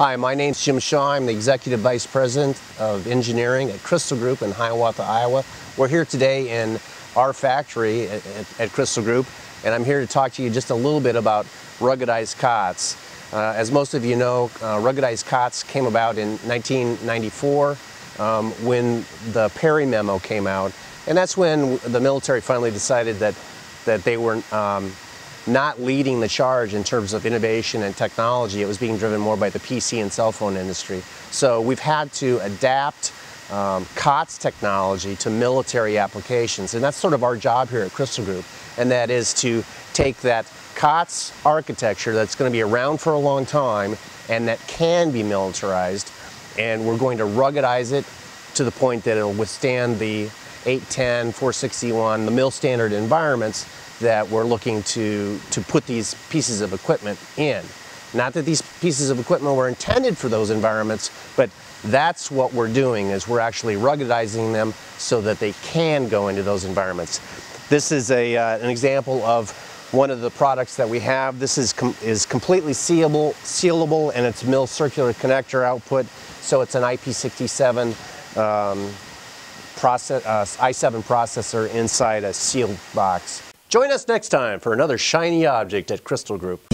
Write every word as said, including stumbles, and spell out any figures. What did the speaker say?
Hi, my name's Jim Shaw. I'm the Executive Vice President of Engineering at Crystal Group in Hiawatha, Iowa. We're here today in our factory at, at, at Crystal Group, and I'm here to talk to you just a little bit about ruggedized cots. Uh, as most of you know, uh, ruggedized cots came about in nineteen ninety-four um, when the Perry memo came out, and that's when the military finally decided that, that they were um, not leading the charge in terms of innovation and technology. It was being driven more by the P C and cell phone industry. So we've had to adapt um, COTS technology to military applications, and that's sort of our job here at Crystal Group, and that is to take that COTS architecture that's going to be around for a long time and that can be militarized, and we're going to ruggedize it to the point that it'll withstand the eight ten, four sixty-one, the M I L standard environments that we're looking to, to put these pieces of equipment in. Not that these pieces of equipment were intended for those environments, but that's what we're doing, is we're actually ruggedizing them so that they can go into those environments. This is a, uh, an example of one of the products that we have. This is, com is completely sealable, sealable, and it's M I L circular connector output, so it's an I P sixty-seven um, process, uh, i seven processor inside a sealed box. Join us next time for another shiny object at Crystal Group.